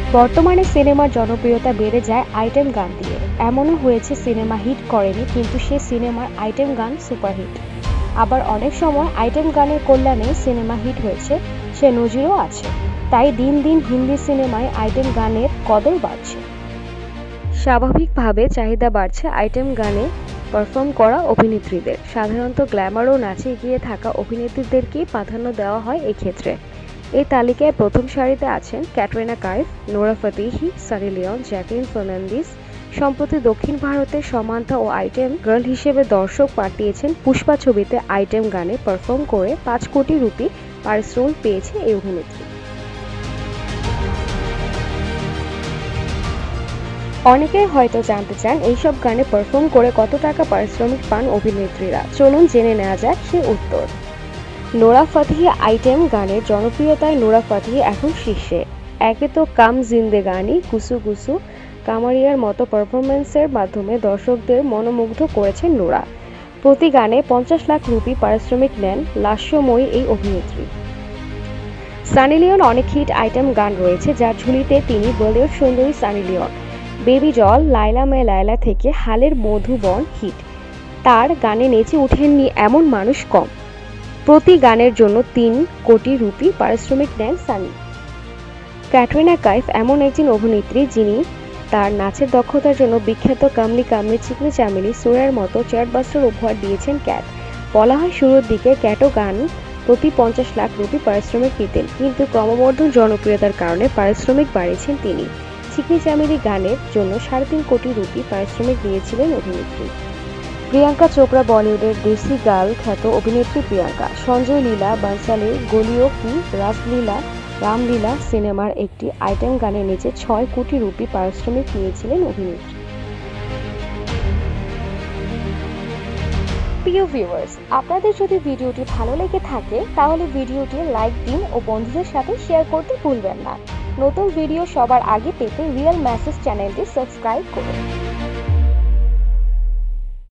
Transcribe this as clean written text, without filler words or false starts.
বর্তমানে সিনেমার জনপ্রিয়তা বেড়ে যায় আইটেম গান দিয়ে। এমনও হয়েছে সিনেমা হিট করেনি কিন্তু সে সিনেমার আইটেম গান সুপারহিট। আবার অনেক সময় আইটেম গানের কল্যাণে সিনেমা হিট হয়েছে, সে নজিরও আছে। তাই দিন দিন হিন্দি সিনেমায় আইটেম গানের কদর বাড়ছে। স্বাভাবিকভাবে চাহিদা বাড়ছে আইটেম গানে পারফর্ম করা অভিনেত্রীদের। সাধারণত গ্ল্যামার ও নাচে এগিয়ে থাকা অভিনেত্রীদেরকেই প্রাধান্য দেওয়া হয় এক্ষেত্রে। এই তালিকায় প্রথম সারিতে আছেন ক্যাটরিনা কাইফ, নোরা ফতেহি, সানি লিওন, জ্যাকলিন ফার্নান্ডিজ। সম্প্রতি দক্ষিণ ভারতের সামান্থা ও আইটেম গার্ল হিসেবে দর্শক পাঠিয়েছেন পুষ্পা ছবিতে আইটেম গানে পারফর্ম করে ৫ কোটি রুপি পারিশ্রমিক পেয়েছে এই অভিনেত্রী। অনেকেই হয়তো জানতে চান এইসব গানে পারফর্ম করে কত টাকা পারিশ্রমিক পান অভিনেত্রীরা। চলুন জেনে নেওয়া যাক সেই উত্তর। নোরা ফতেহি আইটেম গানের জনপ্রিয়তায় নোরা ফতেহি এখন শীর্ষে। একে তো কাম জিন্দেগানি, গুসু গুসু, কামারিয়ার মতো পারফরমেন্সের মাধ্যমে দর্শকদের মনোমুগ্ধ করেছেন নোরা। প্রতি গানে ৫০ লাখ রুপি পারিশ্রমিক নেন লাস্যময়ী এই অভিনেত্রী। সানি লিওন অনেক হিট আইটেম গান রয়েছে যার ঝুলিতে তিনি বলিউড সুন্দরী সানি লিওন। বেবি জল, লাইলা মে লাইলা থেকে হালের মধুবন হিট। তার গানে নেচে ওঠেননি এমন মানুষ কম। প্রতি গানের জন্য ৩ কোটি রুপি পারিশ্রমিক নেন সানি। ক্যাটরিনা কাইফ এমন একজন অভিনেত্রী যিনি তার নাচের দক্ষতার জন্য বিখ্যাত কামলি কামলি, চিকনি চামেলি, সুরের মতো চার্টবাস্টার উপহার দিয়েছেন ক্যাট। বলা হয় শুরুর দিকে ক্যাটও গান প্রতি ৫০ লাখ রুপি পারিশ্রমিক পেতেন, কিন্তু ক্রমবর্ধমান জনপ্রিয়তার কারণে পারিশ্রমিক বাড়িয়েছেন তিনি। চিকনি চামেলি গানের জন্য ৩.৫ কোটি রুপি পারিশ্রমিক দিয়েছিলেন অভিনেত্রী। প্রিয়াঙ্কা চোপড়া বলিউডের দেশি গার্ল খ্যাত অভিনেত্রী প্রিয়াঙ্কা। সঞ্জয় লীলা বানসালির গলিও কি রাসলীলা রামলীলা সিনেমার একটি আইটেম গানে নেচে ৬ কোটি রুপি পারিশ্রমিক নিয়েছিলেন অভিনেত্রী। প্রিয় ভিউয়ার্স, আপনাদের যদি ভিডিওটি ভালো লেগে থাকে তাহলে ভিডিওটি লাইক দিন ও বন্ধুদের সাথে শেয়ার করতে ভুলবেন না। নতুন ভিডিও সবার আগে পেতে রিয়েল মেসেজ চ্যানেলটি সাবস্ক্রাইব করুন।